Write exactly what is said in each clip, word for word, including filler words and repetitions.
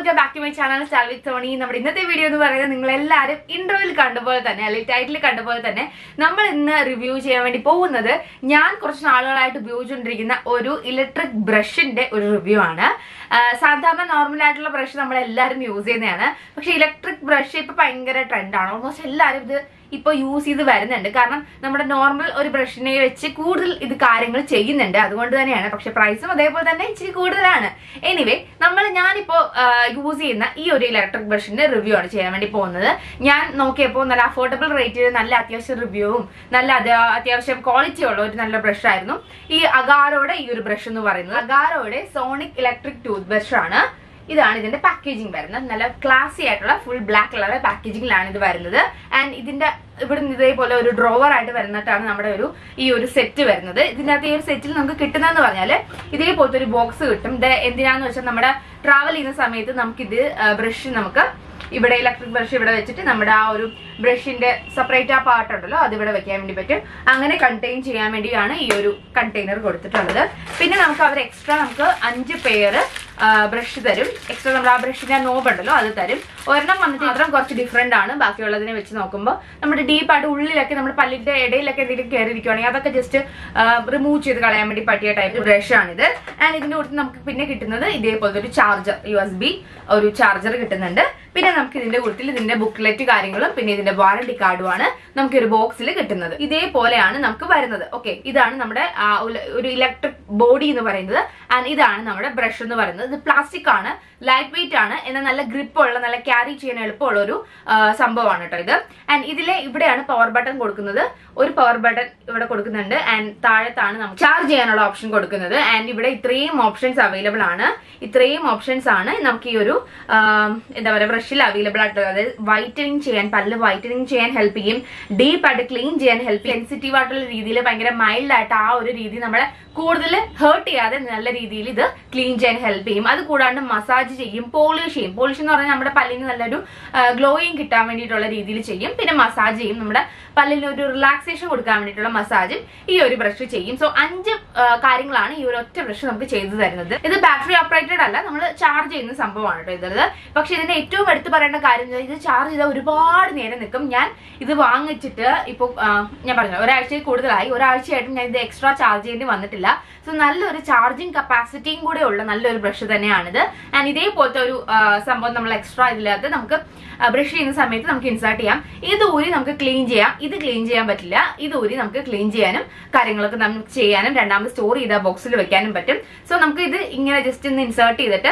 welcome back to my channel StylewithSony. നമ്മുടെ ഇന്നത്തെ video എന്ന് പറയുന്നത് നിങ്ങൾ എല്ലാവരും ഇൻട്രോയിൽ കണ്ടപോലെ തന്നെ അല്ലെങ്കിൽ ടൈറ്റിൽ കണ്ടപോലെ തന്നെ നമ്മൾ ഇന്ന് റിവ്യൂ ചെയ്യാൻ വേണ്ടി പോകുന്നത് ഞാൻ കുറച്ച് നാളുകളായിട്ട് ഉപയോഗിച്ചുകൊണ്ടിരിക്കുന്ന ഒരു ഇലക്ട്രിക് ബ്രഷിന്റെ ഒരു റിവ്യൂ ആണ്. സാധാരണ നോർമൽ ആയിട്ടുള്ള ബ്രഷ് നമ്മൾ എല്ലാവരും യൂസ് ചെയ്യുന്നതാണ്. പക്ഷെ ഇലക്ട്രിക് ബ്രഷ് ഇപ്പൊ ഭയങ്കര ട്രെൻഡാണ്. ഓൾമോസ്റ്റ് എല്ലാവരും ഇത് ഇപ്പൊ യൂസ് ചെയ്ത് വരുന്നുണ്ട്. കാരണം നമ്മുടെ നോർമൽ ഒരു ബ്രഷിനെ വെച്ച് കൂടുതൽ ഇത് കാര്യങ്ങൾ ചെയ്യുന്നുണ്ട്. അതുകൊണ്ട് തന്നെയാണ്. പക്ഷെ പ്രൈസും അതേപോലെ തന്നെ ഇച്ചിരി കൂടുതലാണ്. എനിവേ നമ്മൾ ഞാനിപ്പോ യൂസ് ചെയ്യുന്ന ഈ ഒരു ഇലക്ട്രിക് ബ്രഷിന്റെ റിവ്യൂ ആണ് ചെയ്യാൻ വേണ്ടി പോകുന്നത്. ഞാൻ നോക്കിയപ്പോൾ നല്ല അഫോർഡബിൾ റേറ്റിൽ നല്ല അത്യാവശ്യം റിവ്യൂവും നല്ല അത്യാവശ്യം ക്വാളിറ്റി ഉള്ള ഒരു നല്ല ബ്രഷ് ആയിരുന്നു ഈ അഗാരോയുടെ ഈ ഒരു ബ്രഷ് എന്ന് പറയുന്നത്. അഗാരോയുടെ സോണിക് ഇലക്ട്രിക് ടൂത്ത് ബ്രഷ് ആണ്. ഇതാണ് ഇതിന്റെ പാക്കേജിംഗ് വരുന്നത്. നല്ല ക്ലാസി ആയിട്ടുള്ള ഫുൾ ബ്ലാക്ക് കളർ പാക്കേജിംഗിലാണ് ഇത് വരുന്നത്. ആൻഡ് ഇതിന്റെ ഇവിടെ നിന്ന് ഇതേപോലെ ഒരു ഡ്രോവർ ആയിട്ട് വരുന്നിട്ടാണ് നമ്മുടെ ഒരു ഈ ഒരു സെറ്റ് വരുന്നത്. ഇതിനകത്ത് ഈ ഒരു സെറ്റിൽ നമുക്ക് കിട്ടുന്നതെന്ന് പറഞ്ഞാൽ ഇതേപോലത്തെ ഒരു ബോക്സ് കിട്ടും. ഇത് എന്തിനാന്ന് വെച്ചാൽ നമ്മുടെ ട്രാവൽ ചെയ്യുന്ന സമയത്ത് നമുക്കിത് ബ്രഷ് നമുക്ക് ഇവിടെ ഇലക്ട്രിക് ബ്രഷ് ഇവിടെ വെച്ചിട്ട് നമ്മുടെ ആ ഒരു ബ്രഷിന്റെ സെപ്പറേറ്റ് ആ പാർട്ട് ഉണ്ടല്ലോ അത് ഇവിടെ വെക്കാൻ വേണ്ടി പറ്റും. അങ്ങനെ കണ്ടെയ്ൻ ചെയ്യാൻ വേണ്ടിയാണ് ഈ ഒരു കണ്ടെയ്നർ കൊടുത്തിട്ടുള്ളത്. പിന്നെ നമുക്ക് അവർ എക്സ്ട്രാ നമുക്ക് അഞ്ച് പെയർ ബ്രഷ് തരും. എക്സ്ട്രാ നമ്മുടെ ആ ബ്രഷിന്റെ നോബ് ഉണ്ടല്ലോ അത് തരും. ഒരെണ്ണം വന്നിട്ട് മാത്രം കുറച്ച് ഡിഫറെന്റ് ആണ് ബാക്കിയുള്ളതിനെ വെച്ച് നോക്കുമ്പോൾ. നമ്മുടെ ഡീപ്പായിട്ട് ഉള്ളിലൊക്കെ നമ്മുടെ പല്ലിന്റെ ഇടയിലൊക്കെ എന്തെങ്കിലും കയറി ഇരിക്കുവാണെങ്കിൽ അതൊക്കെ ജസ്റ്റ് റിമൂവ് ചെയ്ത് കളയാൻ വേണ്ടി പറ്റിയ ടൈപ്പ് ബ്രഷ് ആണിത്. ആൻഡ് ഇതിന്റെ കൂടെ നമുക്ക് പിന്നെ കിട്ടുന്നത് ഇതേപോലത്തെ ഒരു ചാർജർ, യു എസ് ബി ഒരു ചാർജർ കിട്ടുന്നുണ്ട്. പിന്നെ നമുക്ക് ഇതിന്റെ കൂട്ടത്തിൽ ഇതിന്റെ ബുക്ക്ലെറ്റ് കാര്യങ്ങളും പിന്നെ ഇതിന്റെ വാറണ്ടി കാർഡുമാണ് നമുക്ക് ഒരു ബോക്സിൽ കിട്ടുന്നത്. ഇതേപോലെയാണ് നമുക്ക് വരുന്നത്. ഓക്കെ, ഇതാണ് നമ്മുടെ ഒരു ഇലക്ട്രിക് ബോഡി എന്ന് പറയുന്നത്. ആൻഡ് ഇതാണ് നമ്മുടെ ബ്രഷ് എന്ന് പറയുന്നത്. ഇത് പ്ലാസ്റ്റിക് ആണ്, ലൈറ്റ് വെയിറ്റ് ആണ്, എന്നാൽ നല്ല ഗ്രിപ്പ് ഉള്ള നല്ല ക്യാരി ചെയ്യാൻ എളുപ്പമുള്ള ഒരു സംഭവമാണ് കേട്ടോ ഇത്. ആൻഡ് ഇതിലെ ഇവിടെയാണ് പവർ ബട്ടൺ കൊടുക്കുന്നത്. ഒരു പവർ ബട്ടൺ ഇവിടെ കൊടുക്കുന്നുണ്ട്. ആൻഡ് താഴത്താണ് നമുക്ക് ചാർജ് ചെയ്യാനുള്ള ഓപ്ഷൻ കൊടുക്കുന്നത്. ആൻഡ് ഇവിടെ ഇത്രയും ഓപ്ഷൻസ് അവൈലബിൾ ആണ്. ഇത്രയും ഓപ്ഷൻസ് ആണ് നമുക്ക് ഈ ഒരു എന്താ പറയുക ബ്രഷിൽ അവൈലബിൾ ആയിട്ടുള്ളത്. അതായത് വൈറ്റനിങ് ചെയ്യാൻ, പല്ല് വൈറ്റനിങ് ചെയ്യാൻ ഹെൽപ്പ് ചെയ്യും, ഡീപ്പ് ആയിട്ട് ക്ലീൻ ചെയ്യാൻ ഹെൽപ്പ് ചെയ്യും, സെൻസിറ്റീവ് ആയിട്ടുള്ള രീതിയിൽ ഭയങ്കര മൈൽഡ് ആയിട്ട് ആ ഒരു രീതി നമ്മളെ കൂടുതൽ ഹേർട്ട് ചെയ്യാതെ നല്ല രീതിയിൽ ഇത് ക്ലീൻ ചെയ്യാൻ ഹെൽപ്പ് ചെയ്യും. അത് കൂടാണ്ട് മസാജ് ചെയ്യും, പോളിഷ് ചെയ്യും. പോളിഷ് എന്ന് പറഞ്ഞാൽ നമ്മുടെ പല്ലിന് നല്ലൊരു ഗ്ലോയിങ് കിട്ടാൻ വേണ്ടിയിട്ടുള്ള രീതിയിൽ ചെയ്യും. പിന്നെ മസാജ് ചെയ്യും, നമ്മുടെ പല്ലിന് ഒരു റിലാക്സേഷൻ കൊടുക്കാൻ വേണ്ടിയിട്ടുള്ള മസാജും ഈ ഒരു ബ്രഷ് ചെയ്യും. സോ അഞ്ച് കാര്യങ്ങളാണ് ഈ ഒരു ഒറ്റ ബ്രഷ് നമുക്ക് ചെയ്തു തരുന്നത്. ഇത് ബാറ്ററി ഓപ്പറേറ്റഡ് അല്ല, നമ്മൾ ചാർജ് ചെയ്യുന്ന സംഭവമാണ് കേട്ടോ ഇത്. പക്ഷെ ഇതിന്റെ ഏറ്റവും എടുത്തു പറയേണ്ട കാര്യം ഇത് ചാർജ് ചെയ്താൽ ഒരുപാട് നേരം നിൽക്കും. ഞാൻ ഇത് വാങ്ങിച്ചിട്ട് ഇപ്പൊ ഞാൻ പറഞ്ഞു ഒരാഴ്ചയിൽ കൂടുതലായി. ഒരാഴ്ചയായിട്ടും ഞാൻ ഇത് എക്സ്ട്രാ ചാർജ് ചെയ്യേണ്ടി വന്നിട്ടില്ല. സോ നല്ലൊരു ചാർജിങ് കപ്പാസിറ്റിയും കൂടെ ഉള്ള നല്ലൊരു ബ്രഷ് തന്നെയാണിത്. ആൻഡ് ഇതേപോലത്തെ ഒരു സംഭവം നമ്മൾ എക്സ്ട്രാ ഇതിനകത്ത് നമുക്ക് ബ്രഷ് ചെയ്യുന്ന സമയത്ത് നമുക്ക് ഇൻസേർട്ട് ചെയ്യാം. ഇത് ഊരി നമുക്ക് ക്ലീൻ ചെയ്യാം. ഇത് ക്ലീൻ ചെയ്യാൻ പറ്റില്ല. ഇത് ഊരി നമുക്ക് ക്ലീൻ ചെയ്യാനും കാര്യങ്ങളൊക്കെ നമുക്ക് ചെയ്യാനും രണ്ടാമത് സ്റ്റോർ ചെയ്ത ബോക്സിൽ വെക്കാനും പറ്റും. സോ നമുക്ക് ഇത് ഇങ്ങനെ ജസ്റ്റ് ഒന്ന് ഇൻസേർട്ട് ചെയ്തിട്ട്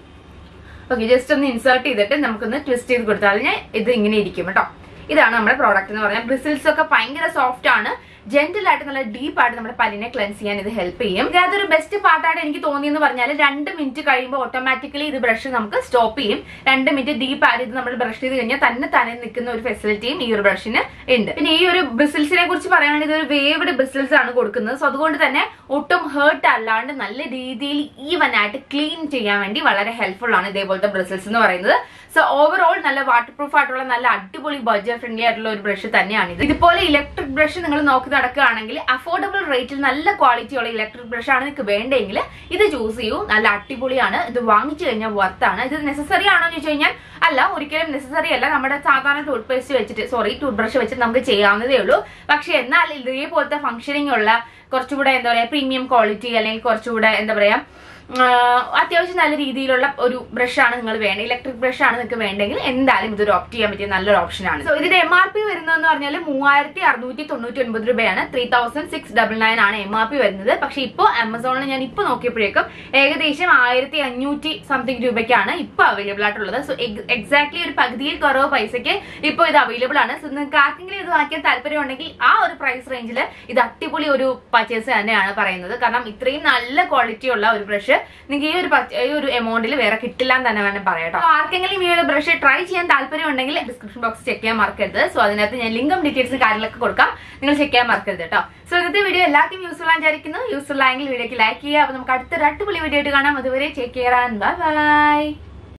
ഓക്കെ ജസ്റ്റ് ഒന്ന് ഇൻസേർട്ട് ചെയ്തിട്ട് നമുക്കൊന്ന് ട്വിസ്റ്റ് ചെയ്ത് കൊടുത്താൽ ഇത് ഇങ്ങനെ ഇരിക്കും കേട്ടോ. ഇതാണ് നമ്മുടെ പ്രോഡക്റ്റ് എന്ന് പറഞ്ഞാൽ. ബ്രിസിൽസ് ഒക്കെ ഭയങ്കര സോഫ്റ്റ് ആണ്, ജെന്റിൽ ആയിട്ട് നല്ല ഡീപ്പ് ആയിട്ട് നമ്മുടെ പല്ലിനെ ക്ലെൻസ് ചെയ്യാൻ ഇത് ഹെൽപ്പ് ചെയ്യും. അതൊരു ബെസ്റ്റ് പാർട്ടായിട്ട് എനിക്ക് തോന്നിയെന്ന് പറഞ്ഞാൽ രണ്ട് മിനിറ്റ് കഴിയുമ്പോൾ ഓട്ടോമാറ്റിക്കലി ഇത് ബ്രഷ് നമുക്ക് സ്റ്റോപ്പ് ചെയ്യും. രണ്ട് മിനിറ്റ് ഡീപ്പ് ആയിട്ട് ഇത് നമ്മൾ ബ്രഷ് ചെയ്ത് കഴിഞ്ഞാൽ തന്നെ തന്നെ നിൽക്കുന്ന ഒരു ഫെസിലിറ്റിയും ഈ ഒരു ബ്രഷിന് ഉണ്ട്. പിന്നെ ഈ ഒരു ബ്രിസിൽസിനെ കുറിച്ച് പറയുകയാണെങ്കിൽ ഇതൊരു വേവ്ഡ് ബ്രിസിൽസ് ആണ് കൊടുക്കുന്നത്. സോ അതുകൊണ്ട് തന്നെ ഒട്ടും ഹേർട്ട് അല്ലാണ്ട് നല്ല രീതിയിൽ ഈവൻ ആയിട്ട് ക്ലീൻ ചെയ്യാൻ വേണ്ടി വളരെ ഹെൽപ്ഫുൾ ആണ് ഇതേപോലത്തെ ബ്രിസിൽസ് എന്ന് പറയുന്നത്. സോ ഓവറോൾ നല്ല വാട്ടർ പ്രൂഫ് ആയിട്ടുള്ള നല്ല അടിപൊളി ബഡ്ജറ്റ് ഫ്രണ്ട്ലി ആയിട്ടുള്ള ഒരു ബ്രഷ് തന്നെയാണ് ഇത്. ഇതുപോലെ ഇലക്ട്രിക് ബ്രഷ് നിങ്ങൾ നോക്കി നടക്കുകയാണെങ്കിൽ അഫോർഡബിൾ റേറ്റിൽ നല്ല ക്വാളിറ്റി ഉള്ള ഇലക്ട്രിക് ബ്രഷ് ആണ് നിങ്ങൾക്ക് വേണ്ടെങ്കിൽ ഇത് ചൂസ് ചെയ്യൂ. നല്ല അടിപൊളിയാണ്. ഇത് വാങ്ങിച്ചു കഴിഞ്ഞാൽ വർത്താണ്. ഇത് നെസസറി ആണോ എന്ന് ചോദിച്ചു കഴിഞ്ഞാൽ അല്ല, ഒരിക്കലും നെസസറി അല്ല. നമ്മുടെ സാധാരണ ടൂത്ത് പേസ്റ്റ് വെച്ചിട്ട് സോറി ടൂത്ത് ബ്രഷ് വെച്ചിട്ട് നമുക്ക് ചെയ്യാവുന്നതേ ഉള്ളൂ. പക്ഷെ എന്നാൽ ഇതേപോലത്തെ ഫംഗ്ഷനിങ് ഉള്ള കുറച്ചുകൂടെ എന്താ പറയാ പ്രീമിയം ക്വാളിറ്റി അല്ലെങ്കിൽ കുറച്ചുകൂടെ എന്താ പറയാ അത്യാവശ്യം നല്ല രീതിയിലുള്ള ഒരു ബ്രഷാണ് നിങ്ങൾ വേണ്ട ഇലക്ട്രിക് ബ്രഷാണ് നിങ്ങൾക്ക് വേണ്ടെങ്കിൽ എന്തായാലും ഇതൊരു ഓപ്റ്റ് ചെയ്യാൻ പറ്റിയ നല്ലൊരു ഓപ്ഷനാണ്. സോ ഇതിന്റെ എം ആർ പി വരുന്നതെന്ന് പറഞ്ഞാൽ മൂവായിരത്തി അറുന്നൂറ്റി തൊണ്ണൂറ്റി ഒൻപത് രൂപയാണ്. Three thousand six double nine ആണ് എം ആർ പി വരുന്നത്. പക്ഷെ ഇപ്പോൾ ആമസോണിൽ ഞാൻ ഇപ്പൊ നോക്കിയപ്പോഴേക്കും ഏകദേശം ആയിരത്തി അഞ്ഞൂറ്റി സംതിങ് രൂപയ്ക്കാണ് ഇപ്പൊ അവൈലബിൾ ആയിട്ടുള്ളത്. സോ എക്സാക്ട്ലി ഒരു പകുതിയിൽ കുറവ് പൈസയ്ക്ക് ഇപ്പൊ ഇത് അവൈലബിൾ ആണ്. സോ നിങ്ങൾക്ക് ആർക്കെങ്കിലും ഇത് വാങ്ങിക്കാൻ താല്പര്യം ഉണ്ടെങ്കിൽ ആ ഒരു പ്രൈസ് റേഞ്ചിൽ ഇത് അടിപൊളി ഒരു പർച്ചേസ് തന്നെയാണ് പറയുന്നത്. കാരണം ഇത്രയും നല്ല ക്വാളിറ്റി ഉള്ള ഒരു ബ്രഷ് നിങ്ങൾക്ക് ഈ ഒരു ഈ ഒരു എമൗണ്ടിൽ വേറെ കിട്ടില്ല എന്ന് തന്നെ വേണം പറയാട്ടോ. ആർക്കെങ്കിലും ഈ ഒരു ബ്രഷ് ട്രൈ ചെയ്യാൻ താല്പര്യം ഉണ്ടെങ്കിൽ ഡിസ്ക്രിപ്ഷൻ ബോക്സ് ചെക്ക് ചെയ്യാൻ മറക്കരുത്. സോ അതിനകത്ത് ഞാൻ ലിങ്കും ഡീറ്റെയിൽസും കാര്യങ്ങളൊക്കെ കൊടുക്കാം, നിങ്ങൾ ചെക്ക് ചെയ്യാൻ മറക്കരുത് കേട്ടോ. സോ ഇന്നത്തെ വീഡിയോ എല്ലാവർക്കും യൂസ്ഫുൾ ആണെന്ന് വിചാരിക്കുന്നു. യൂസ്ഫുൾ ആയെങ്കിൽ വീഡിയോക്ക് ലൈക്ക് ചെയ്യുക. അപ്പൊ നമുക്ക് അടുത്തൊരു അടിപൊളി വീഡിയോ ആയിട്ട് കാണാം. അതുവരെ ചെക്ക് ചെയ്യാൻ ബൈ ബൈ.